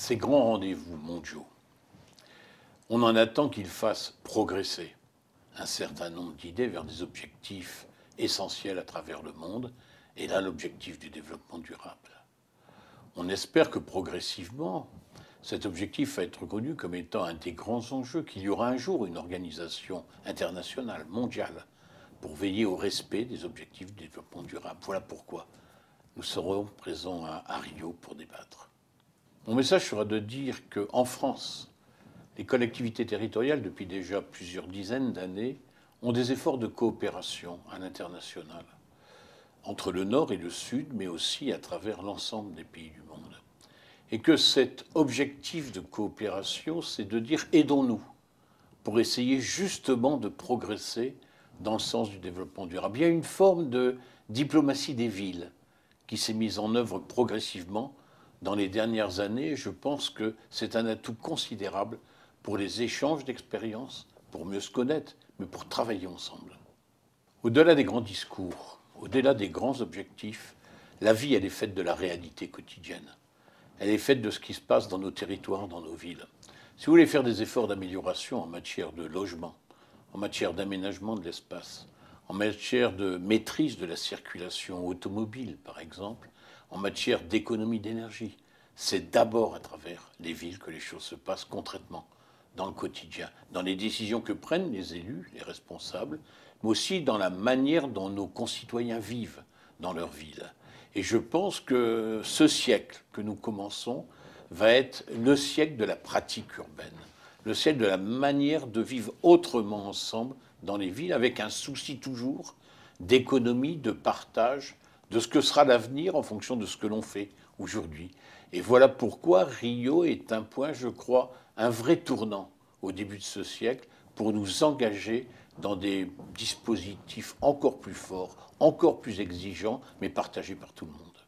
Ces grands rendez-vous mondiaux, on en attend qu'ils fassent progresser un certain nombre d'idées vers des objectifs essentiels à travers le monde, et là l'objectif du développement durable. On espère que progressivement, cet objectif va être reconnu comme étant un des grands enjeux, qu'il y aura un jour une organisation internationale, mondiale, pour veiller au respect des objectifs du développement durable. Voilà pourquoi nous serons présents à Rio pour débattre. Mon message sera de dire qu'en France, les collectivités territoriales, depuis déjà plusieurs dizaines d'années, ont des efforts de coopération à l'international, entre le Nord et le Sud, mais aussi à travers l'ensemble des pays du monde. Et que cet objectif de coopération, c'est de dire aidons-nous pour essayer justement de progresser dans le sens du développement durable. Il y a une forme de diplomatie des villes qui s'est mise en œuvre progressivement dans les dernières années. Je pense que c'est un atout considérable pour les échanges d'expériences, pour mieux se connaître, mais pour travailler ensemble. Au-delà des grands discours, au-delà des grands objectifs, la vie, elle est faite de la réalité quotidienne. Elle est faite de ce qui se passe dans nos territoires, dans nos villes. Si vous voulez faire des efforts d'amélioration en matière de logement, en matière d'aménagement de l'espace, en matière de maîtrise de la circulation automobile, par exemple, en matière d'économie d'énergie, c'est d'abord à travers les villes que les choses se passent concrètement, dans le quotidien, dans les décisions que prennent les élus, les responsables, mais aussi dans la manière dont nos concitoyens vivent dans leur ville. Et je pense que ce siècle que nous commençons va être le siècle de la pratique urbaine, le siècle de la manière de vivre autrement ensemble dans les villes, avec un souci toujours d'économie, de partage, de ce que sera l'avenir en fonction de ce que l'on fait aujourd'hui. Et voilà pourquoi Rio est un point, je crois, un vrai tournant au début de ce siècle pour nous engager dans des dispositifs encore plus forts, encore plus exigeants, mais partagés par tout le monde.